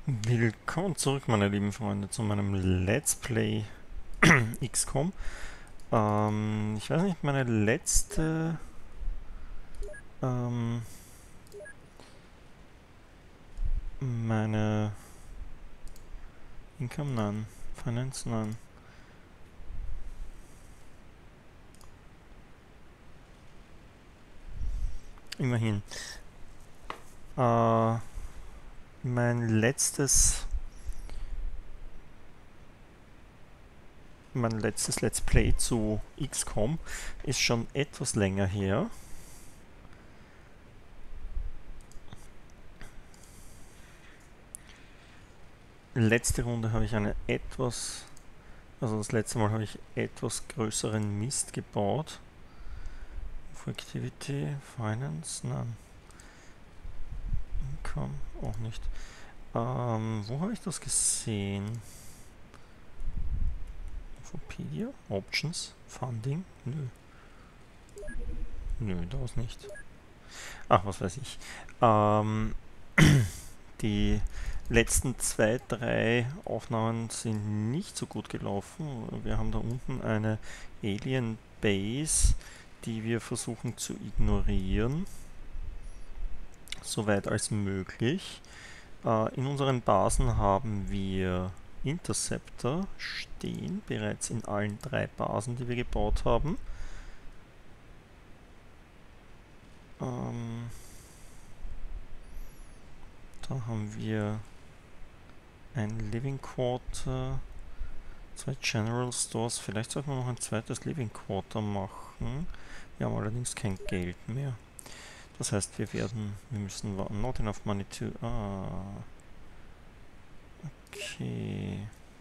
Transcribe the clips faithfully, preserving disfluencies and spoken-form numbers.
Willkommen zurück, meine lieben Freunde, zu meinem Let's Play X COM. Ähm, ich weiß nicht, meine letzte ähm, meine Income, nein, Finance, nein. Immerhin. Äh, mein letztes mein letztes Let's Play zu X COM ist schon etwas länger her. Letzte Runde habe ich eine etwas, also das letzte Mal habe ich etwas größeren Mist gebaut. For Activity, Finance, nein. Income, auch nicht. Ähm, wo habe ich das gesehen? Infopedia? Options? Funding? Nö. Nö, da ist nicht. Ach, was weiß ich. Ähm, die letzten zwei, drei Aufnahmen sind nicht so gut gelaufen. Wir haben da unten eine Alien Base, die wir versuchen zu ignorieren, soweit als möglich. Äh, in unseren Basen haben wir Interceptor stehen, bereits in allen drei Basen, die wir gebaut haben. Ähm, da haben wir ein Living Quarter, zwei General Stores. Vielleicht sollten wir noch ein zweites Living Quarter machen. Wir haben allerdings kein Geld mehr. Das heißt, wir werden, wir müssen warten. Not enough money to... Ah, okay.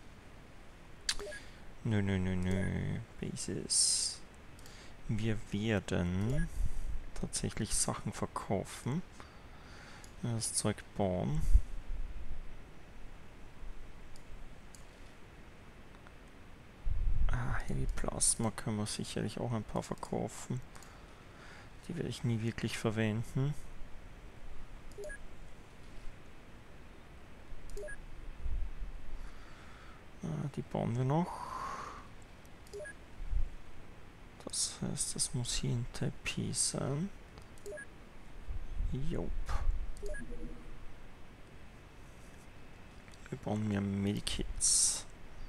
Nö, nö, nö, nö. Basis. Wir werden tatsächlich Sachen verkaufen. Das Zeug bauen. Ah, Heavy Plasma können wir sicherlich auch ein paar verkaufen. Die werde ich nie wirklich verwenden. Ah, die bauen wir noch. Das heißt, das muss hier in Taipei sein. Jop. Wir bauen mehr Medikits.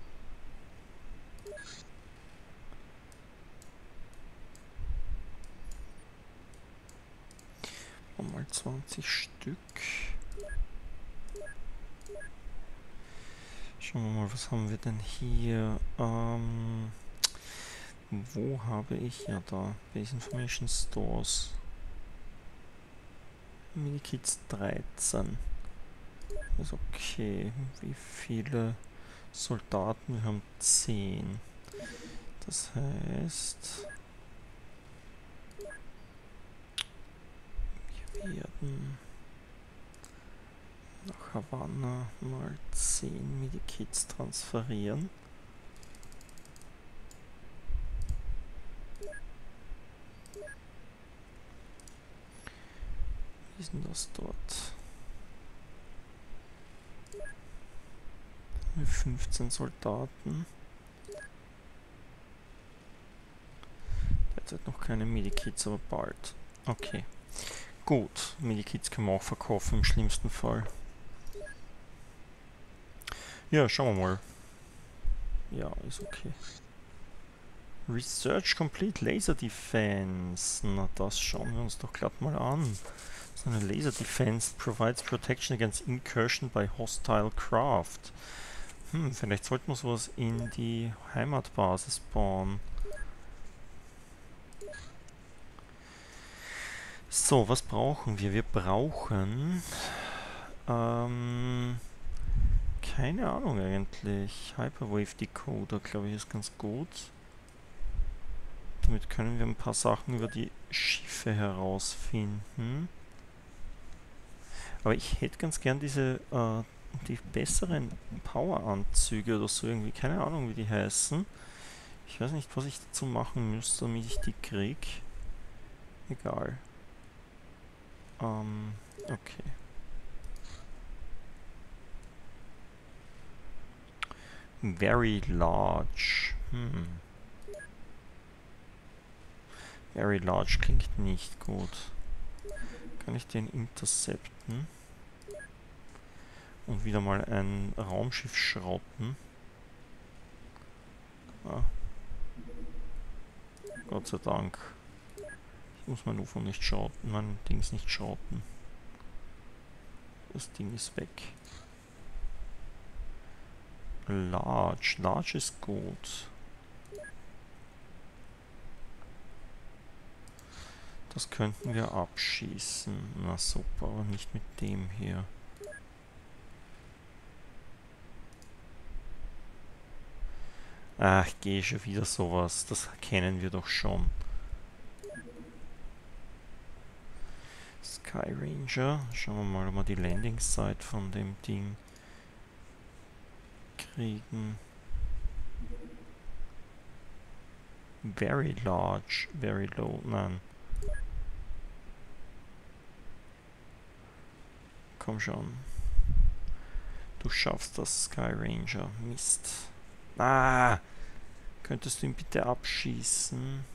Und mal zwanzig Stück. Schauen wir mal, was haben wir denn hier? Ähm, wo habe ich? Ja, da. Base Information Stores. Medikits dreizehn. Ist okay. Wie viele Soldaten? Wir haben zehn. Das heißt, wir werden nach Havanna mal zehn Medikits transferieren. Wie ist denn das dort? fünfzehn Soldaten. Derzeit noch keine Medikits, aber bald. Okay. Gut, Medikits können wir auch verkaufen im schlimmsten Fall. Ja, schauen wir mal. Ja, ist okay. Research Complete Laser Defense. Na, das schauen wir uns doch glatt mal an. So eine Laser Defense provides protection against incursion by hostile craft. Hm, vielleicht sollten wir sowas in die Heimatbasis bauen. So, was brauchen wir? Wir brauchen... Ähm... Keine Ahnung eigentlich. Hyperwave Decoder, glaube ich, ist ganz gut. Damit können wir ein paar Sachen über die Schiffe herausfinden. Aber ich hätte ganz gern diese, äh, die besseren Power-Anzüge oder so irgendwie. Keine Ahnung, wie die heißen. Ich weiß nicht, was ich dazu machen müsste, damit ich die krieg. Egal. Ähm, okay. Very large. Hm. Very large klingt nicht gut. Kann ich den intercepten? Und wieder mal ein Raumschiff schrotten. Ah. Gott sei Dank. Ich muss mein U F O nicht schrotten, mein Dings nicht schrotten. Das Ding ist weg. Large. Large ist gut. Das könnten wir abschießen. Na super, aber nicht mit dem hier. Ach, geh schon wieder sowas. Das kennen wir doch schon. Sky Ranger. Schauen wir mal, ob wir die Landing Site von dem Ding kriegen. Very large, very low. Nein. Komm schon. Du schaffst das, Sky Ranger. Mist. Ah! Könntest du ihn bitte abschießen?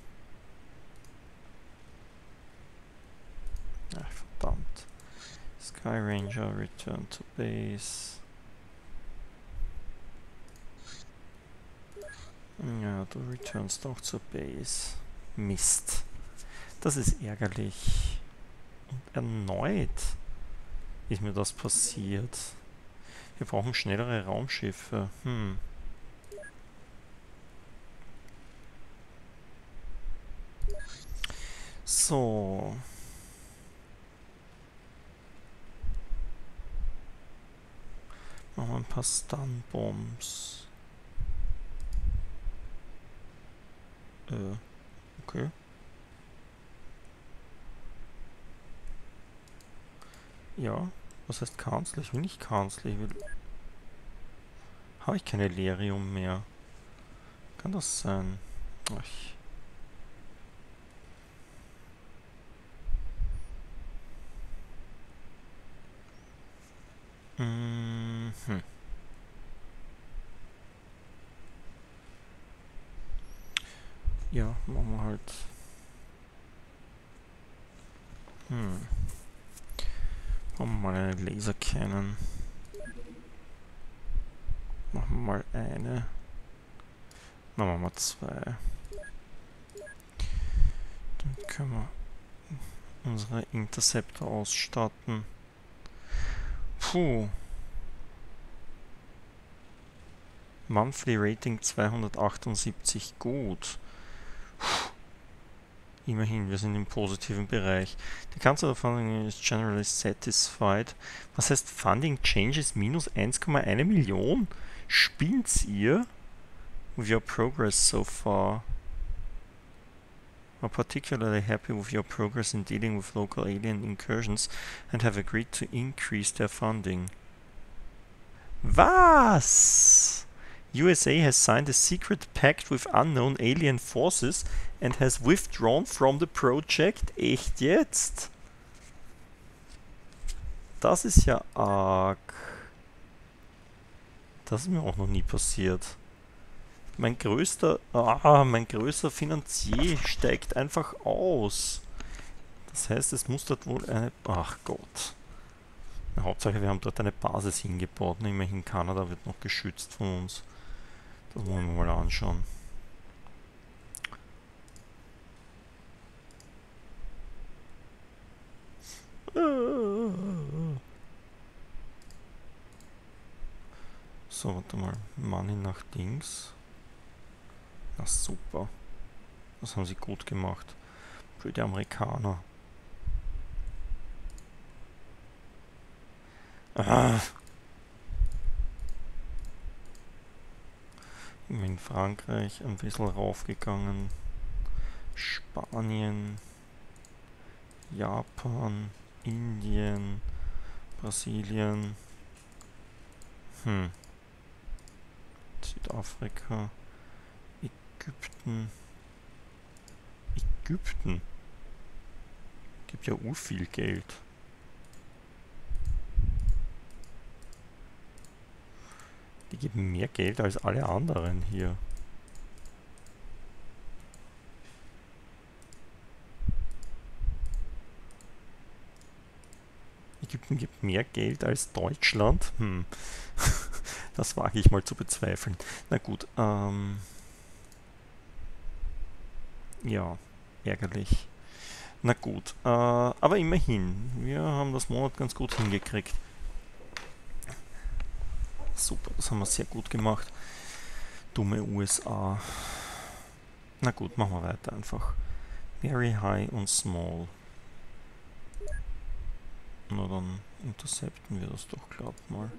Ach, verdammt. Sky Ranger, return to base. Ja, du returnst auch zur Base. Mist. Das ist ärgerlich. Und erneut ist mir das passiert. Wir brauchen schnellere Raumschiffe. Hm. So. Machen wir ein paar Stun-Bombs. Äh, okay. Ja, was heißt Kanzler? Ich will nicht Kanzler, ich will... Habe ich keine Lerium mehr? Kann das sein? Ach. Mhm. Ja, machen wir halt. Hm. Machen wir mal eine Lasercannon. Machen wir mal eine. Machen wir mal zwei. Dann können wir unsere Interceptor ausstatten. Puh. Monthly Rating zweihundertachtundsiebzig. Gut. Puh. Immerhin, wir sind im positiven Bereich. The Council of Funding is generally satisfied. Was heißt Funding Changes minus eins Komma eins Million? Spinnt's ihr? With your progress so far. Are particularly happy with your progress in dealing with local alien incursions and have agreed to increase their funding. Was? U S A has signed a secret pact with unknown alien forces and has withdrawn from the project. Echt jetzt? Das ist ja arg. Das ist mir auch noch nie passiert. Mein größter, ah, mein größter Finanzier steigt einfach aus. Das heißt, es muss dort wohl eine... Ach Gott. Na, Hauptsache, wir haben dort eine Basis hingebaut. Immerhin Kanada wird noch geschützt von uns. Das wollen wir mal anschauen. So, warte mal. Money nach links. Na super. Das haben sie gut gemacht. Für die Amerikaner. Ah. In Frankreich ein bisschen raufgegangen. Spanien. Japan. Indien. Brasilien. Hm. Südafrika. Ägypten. Ägypten. Gibt ja ur viel Geld. Die geben mehr Geld als alle anderen hier. Ägypten gibt mehr Geld als Deutschland? Hm. Das wage ich mal zu bezweifeln. Na gut, ähm... ja, ärgerlich. Na gut, äh, aber immerhin. Wir haben das Monat ganz gut hingekriegt. Super, das haben wir sehr gut gemacht. Dumme U S A. Na gut, machen wir weiter einfach. Very High und Small. Na dann intercepten wir das doch glatt mal.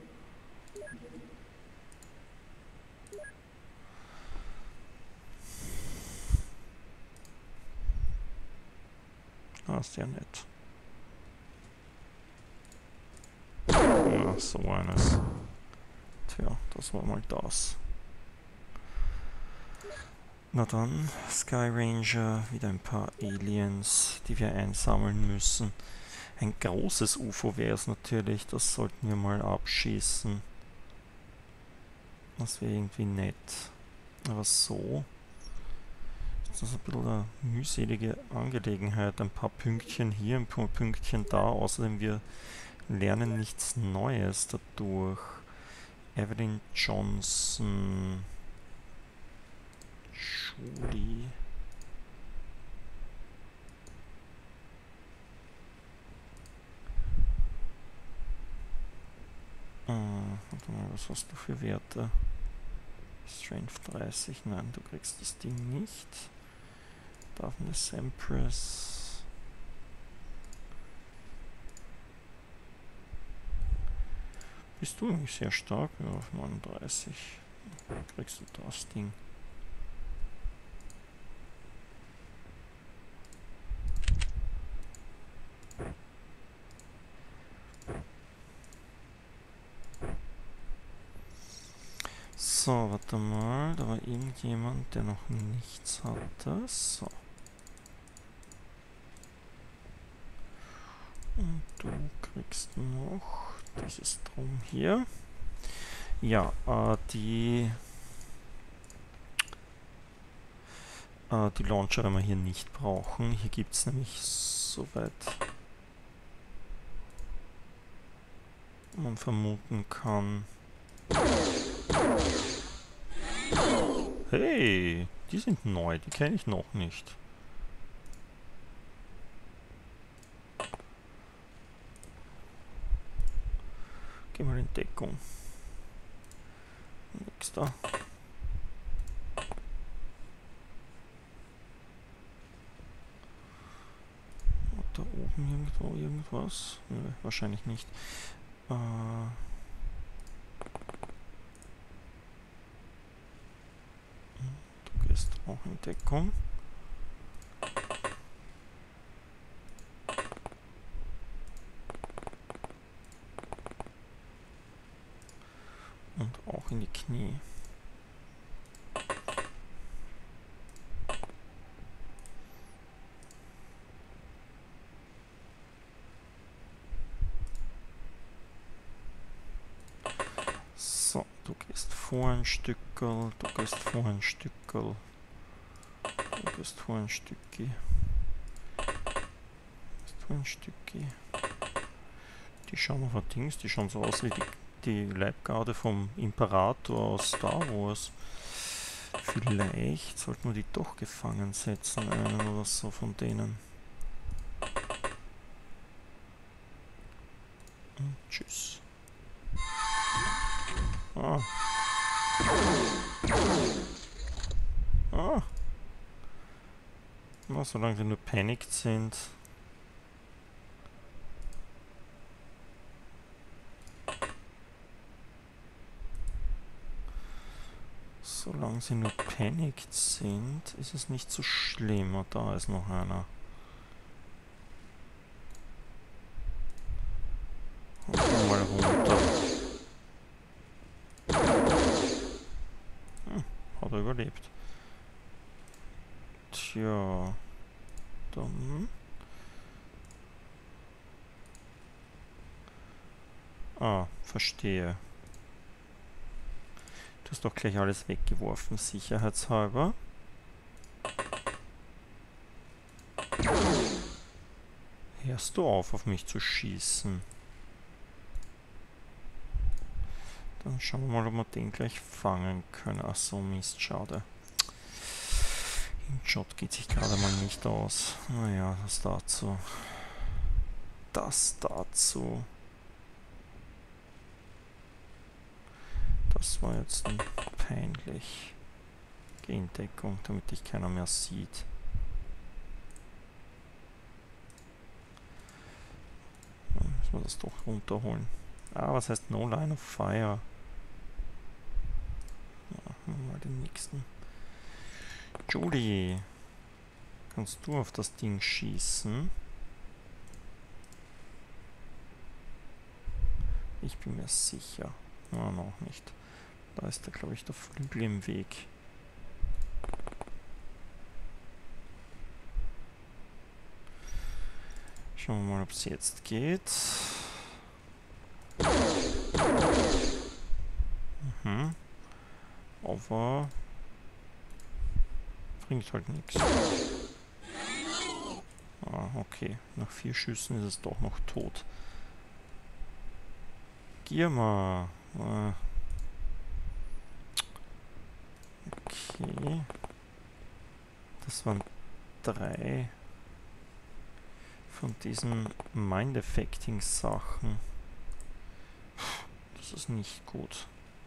Ah, sehr nett. Ja, so eines. Tja, das war mal das. Na dann, Sky Ranger, wieder ein paar Aliens, die wir einsammeln müssen. Ein großes U F O wäre es natürlich, das sollten wir mal abschießen. Das wäre irgendwie nett. Aber so ist das ein bisschen eine mühselige Angelegenheit. Ein paar Pünktchen hier, ein paar Pünktchen da. Außerdem wir lernen nichts Neues dadurch. Evelyn Johnson. Julie. Ah, warte mal, was hast du für Werte? Strength dreißig, nein, du kriegst das Ding nicht. Darkness Empress. Bist du eigentlich sehr stark? Ja, auf neununddreißig. Kriegst du das Ding. So, warte mal, da war irgendjemand, der noch nichts hatte. So. Und du kriegst noch dieses Drum hier. Ja, äh, die, äh, die Launcher werden wir hier nicht brauchen. Hier gibt es nämlich, soweit man vermuten kann. Hey, die sind neu, die kenne ich noch nicht. Geh mal in Deckung. Nix da. Da oben irgendwo irgendwas? Nö, wahrscheinlich nicht. Äh du gehst auch in Deckung. Und auch in die Knie. So, du gehst vor ein Stückel, du gehst vor ein Stückel, du gehst vor ein Stücki, du gehst vor ein Stücki. Die schauen aber Dings, die schauen so aus wie die, die Leibgarde vom Imperator aus Star Wars. Vielleicht sollten wir die doch gefangen setzen, einen oder so von denen. Und tschüss. Ah. Ah. Na, solange sie nur panicked sind. Solange sie nur panicked sind, ist es nicht so schlimm. Und da ist noch einer. Und mal runter. Hm, hat er überlebt. Tja. Dann. Ah, verstehe. Du hast doch gleich alles weggeworfen, sicherheitshalber. Hörst du auf, auf mich zu schießen? Dann schauen wir mal, ob wir den gleich fangen können. Ach so, Mist, schade. Im Shot geht sich gerade mal nicht aus. Naja, das dazu. Das dazu. Das war jetzt peinlich. Gendeckung, damit dich keiner mehr sieht. Dann müssen wir das doch runterholen. Ah, was heißt No Line of Fire? Ja, mal den nächsten. Julie, kannst du auf das Ding schießen? Ich bin mir sicher. Na, noch nicht. Da ist da, glaube ich, der Flügel im Weg. Schauen wir mal, ob es jetzt geht. Mhm. Aber bringt halt nichts. Ah, okay. Nach vier Schüssen ist es doch noch tot. Girma. Ah. Okay. Das waren drei von diesen Mind-Affecting-Sachen. Das ist nicht gut.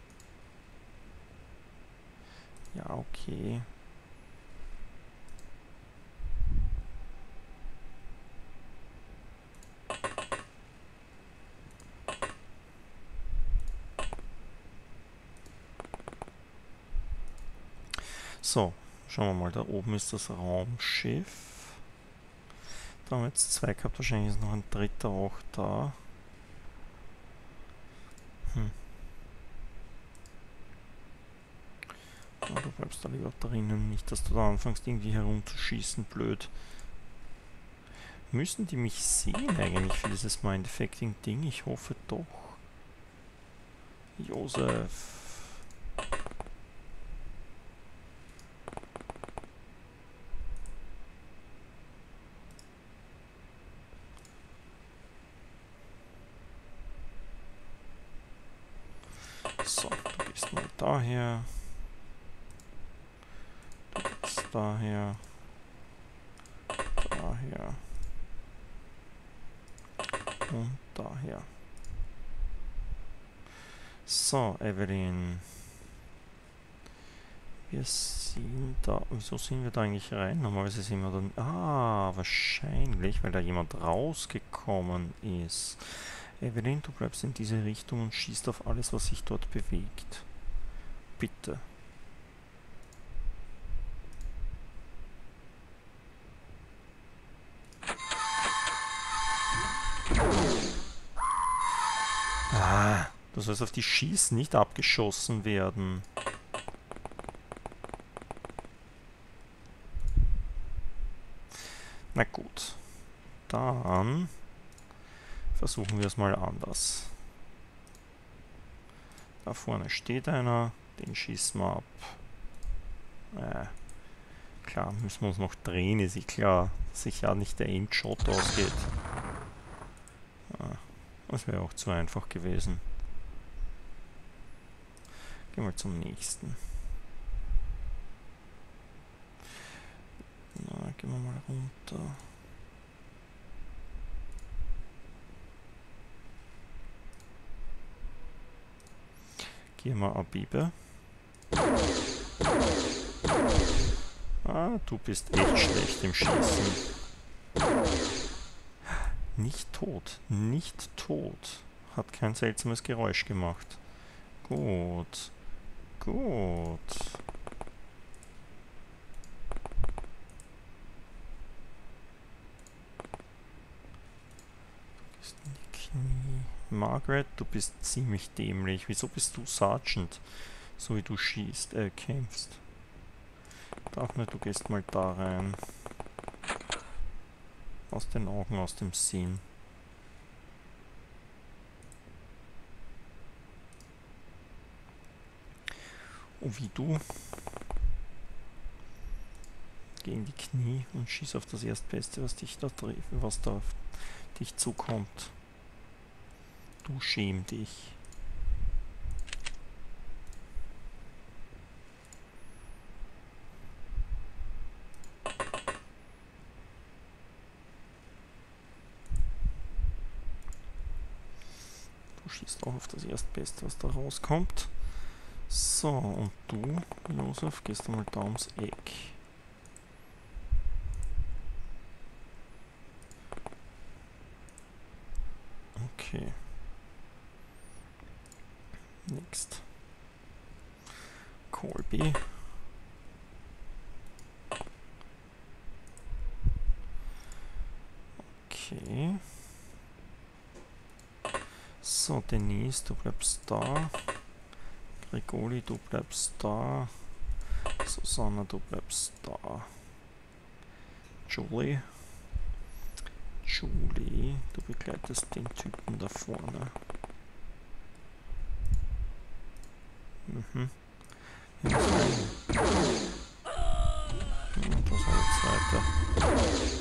Ja, okay. So, schauen wir mal, da oben ist das Raumschiff. Da haben wir jetzt zwei gehabt, wahrscheinlich ist noch ein dritter auch da. Hm. Oh, du bleibst da lieber drinnen, nicht, dass du da anfängst irgendwie herumzuschießen, blöd. Müssen die mich sehen eigentlich für dieses Mind-Affecting-Ding? Ich hoffe doch. Josef. So, du gehst mal daher. Du gehst daher. Daher. Und daher. So, Evelyn. Wir sind da. Wieso sind wir da eigentlich rein? Normalerweise sind wir dann. Ah, wahrscheinlich, weil da jemand rausgekommen ist. Evelyn, du bleibst in diese Richtung und schießt auf alles, was sich dort bewegt. Bitte. Ah, du sollst auf die schießen, nicht abgeschossen werden. Na gut. Dann versuchen wir es mal anders. Da vorne steht einer, den schießen wir ab. Äh, klar, müssen wir uns noch drehen, ist eh klar, dass sich ja nicht der Endshot ausgeht. Ah, das wäre auch zu einfach gewesen. Gehen wir zum nächsten. Na, gehen wir mal runter. Gehen wir Abibe. Ah, du bist echt schlecht im Schießen. Nicht tot, nicht tot. Hat kein seltsames Geräusch gemacht. Gut, gut. Du gehst in die Knie. Margaret, du bist ziemlich dämlich. Wieso bist du Sergeant? So wie du schießt, äh, kämpfst. Daphne, du gehst mal da rein. Aus den Augen, aus dem Sinn. Ovidu. Gegen die Knie und schieß auf das Erstbeste, was dich da trifft, was da auf dich zukommt. Du schäm dich. Du schießt auch auf das Erstbeste, was da rauskommt. So, und du, Josef, gehst einmal da ums Eck. Okay. Next. Colby. Okay. So, Denise, du bleibst da. Grigoli, du bleibst da. Susanna, du bleibst da. Julie. Julie, du begleitest den Typen da vorne. Mhm. Ja, und das war der zweite.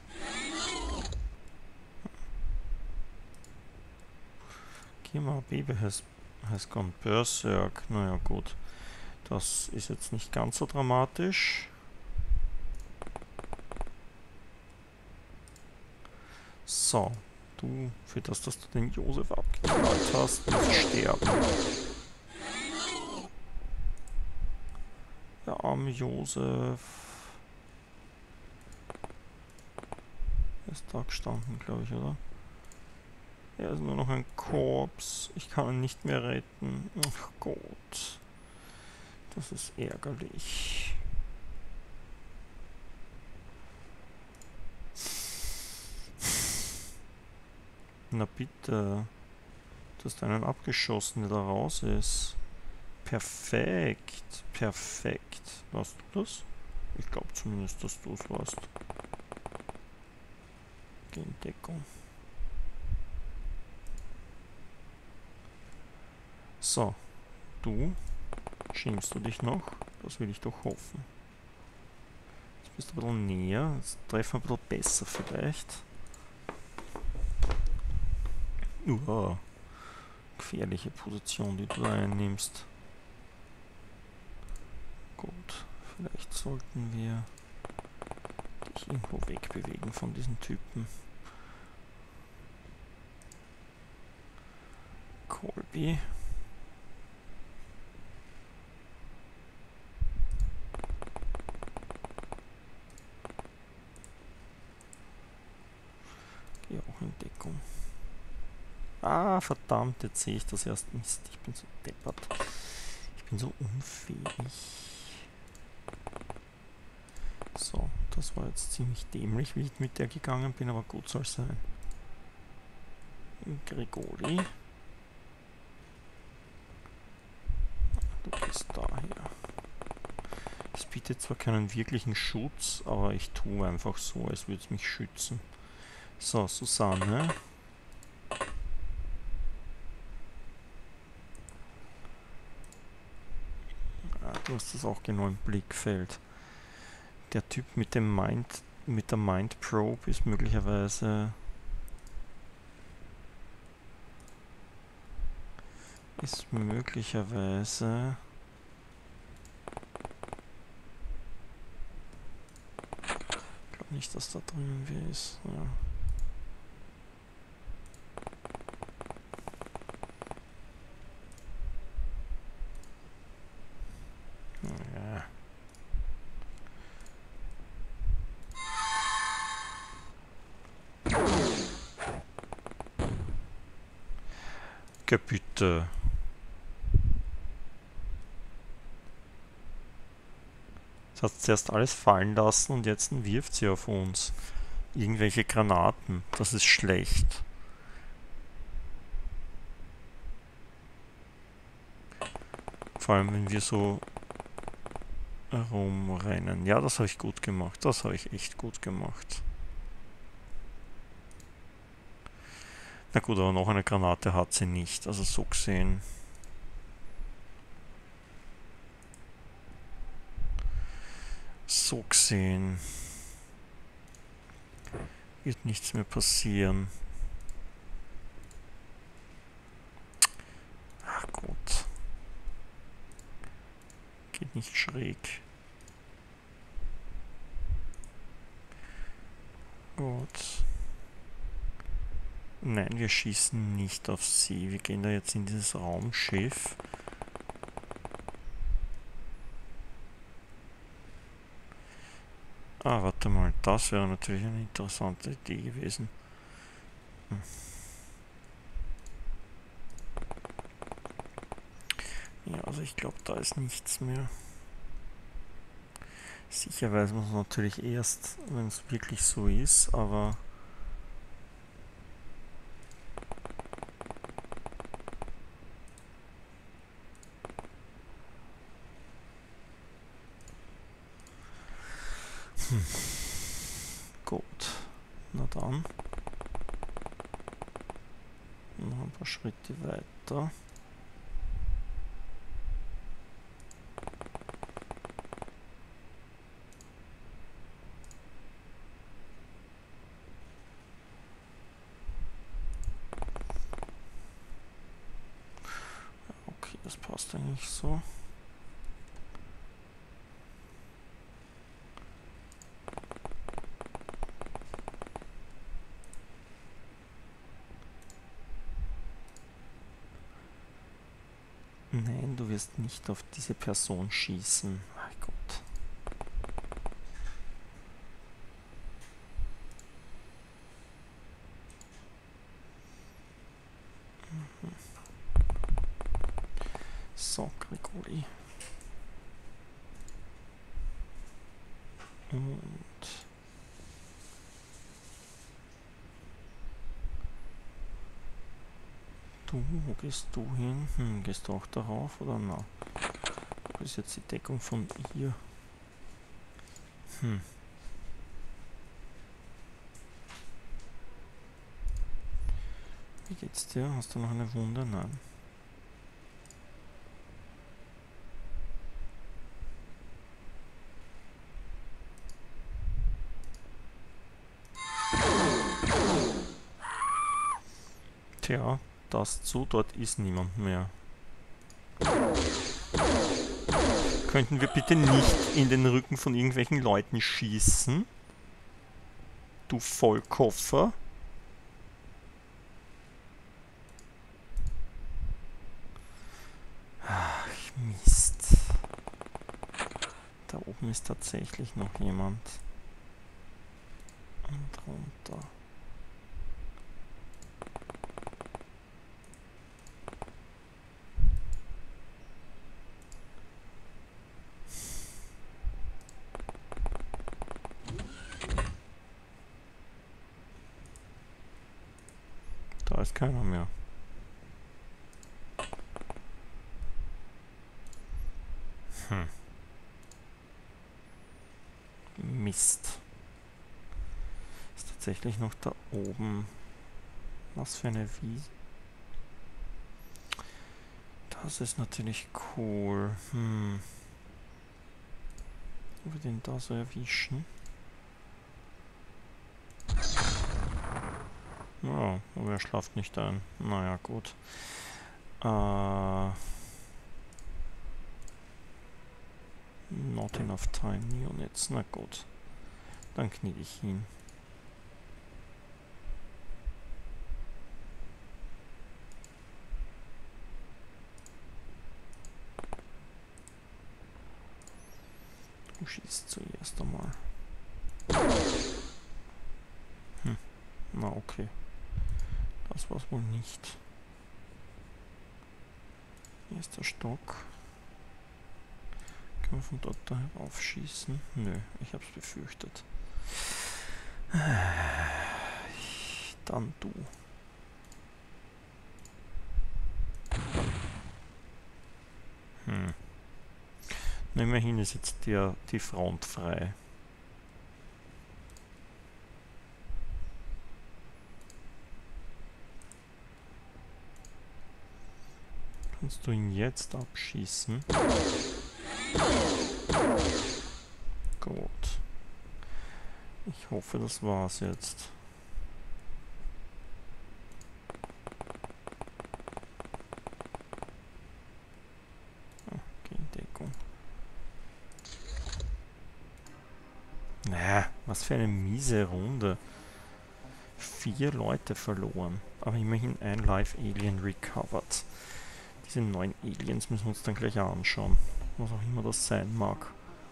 Kima, Baby has, has gone berserk. Naja, gut. Das ist jetzt nicht ganz so dramatisch. So, du, für das, dass du den Josef abgeknallt hast, musst sterben. Der arme Josef. Er ist da gestanden, glaube ich, oder? Er ist nur noch ein Korps. Ich kann ihn nicht mehr retten. Ach Gott. Das ist ärgerlich. Na bitte. Du hast einen abgeschossen, der da raus ist. Perfekt. Perfekt. Warst du das? Ich glaube zumindest, dass du es warst. Geh in Deckung. So. Du. Schämst du dich noch? Das will ich doch hoffen. Jetzt bist du ein bisschen näher. Jetzt treffen wir ein bisschen besser vielleicht. Uh, gefährliche Position, die du da einnimmst. Gut, vielleicht sollten wir dich irgendwo wegbewegen von diesen Typen. Colby. Geh auch in Deckung. Ah, verdammt, jetzt sehe ich das erst. Mist, ich bin so deppert. Ich bin so unfähig. So, das war jetzt ziemlich dämlich, wie ich mit der gegangen bin, aber gut soll es sein. Grigori. Du gehst daher. Es bietet zwar keinen wirklichen Schutz, aber ich tue einfach so, als würde es mich schützen. So, Susanne. Du hast das auch genau im Blickfeld. Der Typ mit dem Mind, mit der Mind Probe ist möglicherweise ist möglicherweise ich glaube nicht, dass da drinnen wer ist. Ja. Bitte. Sie hat zuerst alles fallen lassen und jetzt wirft sie auf uns. Irgendwelche Granaten. Das ist schlecht. Vor allem, wenn wir so herumrennen. Ja, das habe ich gut gemacht. Das habe ich echt gut gemacht. Na gut, aber noch eine Granate hat sie nicht. Also so gesehen. So gesehen wird nichts mehr passieren. Ach Gott. Geht nicht schräg. Gut. Nein, wir schießen nicht auf sie. Wir gehen da jetzt in dieses Raumschiff. Ah, warte mal. Das wäre natürlich eine interessante Idee gewesen. Hm. Ja, also ich glaube, da ist nichts mehr. Sicher weiß man es natürlich erst, wenn es wirklich so ist, aber... Hm. Gut. Na dann. Noch ein paar Schritte weiter. Okay, das passt eigentlich so. Nein, du wirst nicht auf diese Person schießen. Mein Gott. Mhm. So, Grigori. Und... Du, wo gehst du hin? Hm, gehst du auch darauf oder na? Wo ist jetzt die Deckung von ihr? Hm. Wie geht's dir? Hast du noch eine Wunde? Nein. Tja, das zu, dort ist niemand mehr. Könnten wir bitte nicht in den Rücken von irgendwelchen Leuten schießen? Du Vollkoffer. Ach, Mist. Da oben ist tatsächlich noch jemand. Und runter. Da ist keiner mehr. Hm. Mist. Ist tatsächlich noch da oben. Was für eine Wiese. Das ist natürlich cool. Hm. Ob wir den da so erwischen? Ja, aber er schlaft nicht ein. Naja, gut. Äh, not enough time, Neonets. Na gut. Dann knie ich hin. Du schießt zuerst einmal. Hm. Na okay. Das war's wohl nicht. Erster Stock. Können wir von dort da heraufschießen? Nö, ich hab's befürchtet. Dann du. Hm. Na, immerhin ist jetzt der, die Front frei. Kannst du ihn jetzt abschießen? Gut. Ich hoffe, das war's jetzt. Deckung. Na, was für eine miese Runde. Vier Leute verloren. Aber immerhin ein Live-Alien recovered. Diese neuen Aliens müssen wir uns dann gleich anschauen. Was auch immer das sein mag.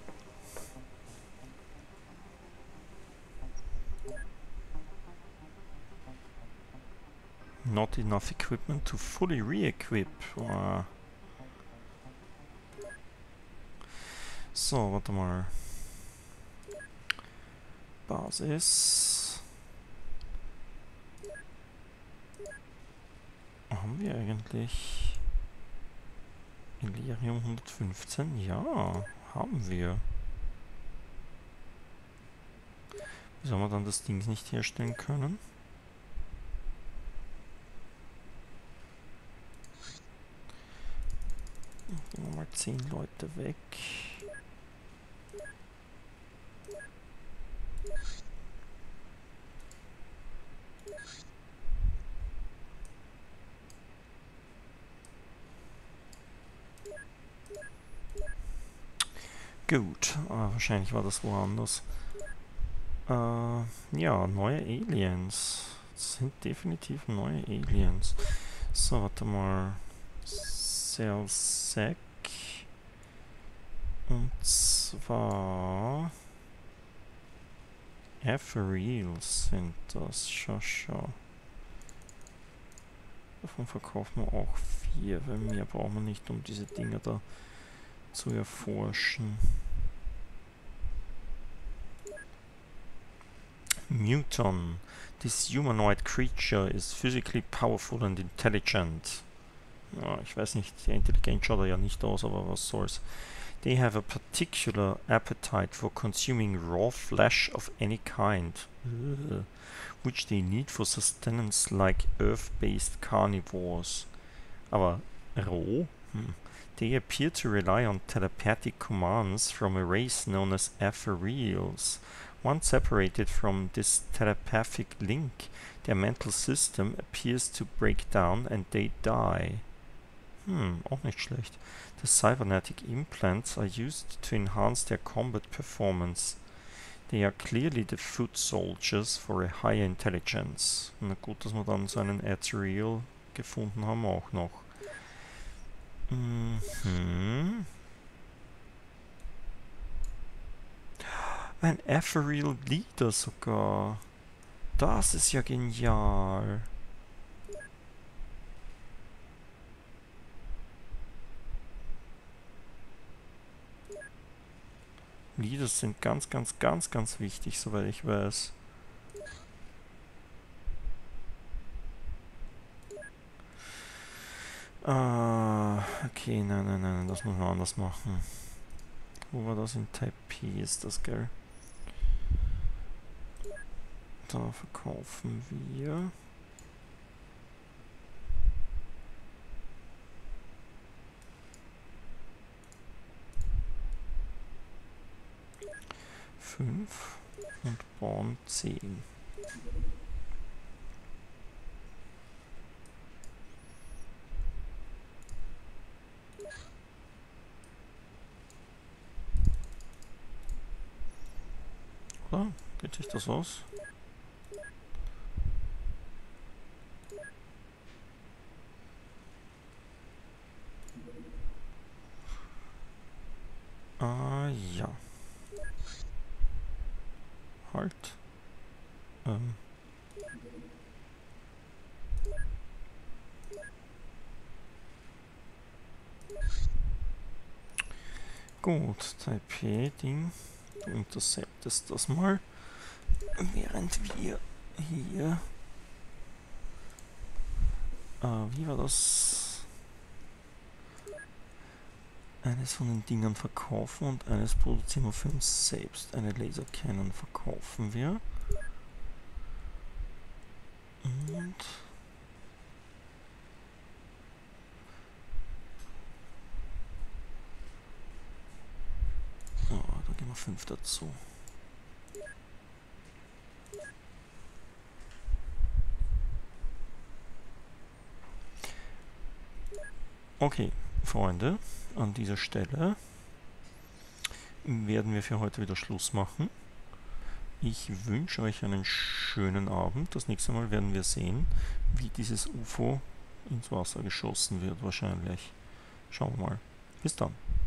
Not enough equipment to fully re-equip. Oh. So, warte mal. Basis. Haben wir eigentlich Illyrium hundertfünfzehn? Ja, haben wir. Wieso haben wir dann das Ding nicht herstellen können? Gehen wir mal zehn Leute weg. Gut, aber wahrscheinlich war das woanders. Äh, ja, neue Aliens. Das sind definitiv neue Aliens. So, warte mal. Cellsec. Und zwar... Ethereals sind das. Schau, schau. Davon verkaufen wir auch vier, weil mehr brauchen wir nicht, um diese Dinger da zu erforschen. Muton. This humanoid creature is physically powerful and intelligent. Ja, ich weiß nicht, sehr intelligent schaut er ja nicht aus, aber was soll's. They have a particular appetite for consuming raw flesh of any kind, Ugh. which they need for sustenance like earth-based carnivores. Aber roh? Hm. They appear to rely on telepathic commands from a race known as Ethereals. Once separated from this telepathic link, their mental system appears to break down and they die. Hm, auch nicht schlecht. The cybernetic implants are used to enhance their combat performance. They are clearly the foot soldiers for a higher intelligence. Na gut, dass wir dann so einen Ethereal gefunden haben auch noch. Mhm. Ein Ethereal Leader sogar. Das ist ja genial. Leaders sind ganz, ganz, ganz, ganz wichtig, soweit ich weiß. Ah, okay, nein, nein, nein, das müssen wir anders machen. Wo war das? In Taipei ist das, gell? Da verkaufen wir. Fünf und bauen zehn. Oder? Geht sich das aus? Ah, ja. Halt. Ähm. Gut, Taipei-Ding. Du interceptest das mal. Während wir hier... Äh, wie war das? Eines von den Dingern verkaufen und eines produzieren wir für uns selbst. Eine Lasercannon verkaufen wir. Und... Oh, da Nehmen wir fünf dazu. Okay, Freunde, an dieser Stelle werden wir für heute wieder Schluss machen. Ich wünsche euch einen schönen Abend. Das nächste Mal werden wir sehen, wie dieses U F O ins Wasser geschossen wird wahrscheinlich. Schauen wir mal. Bis dann.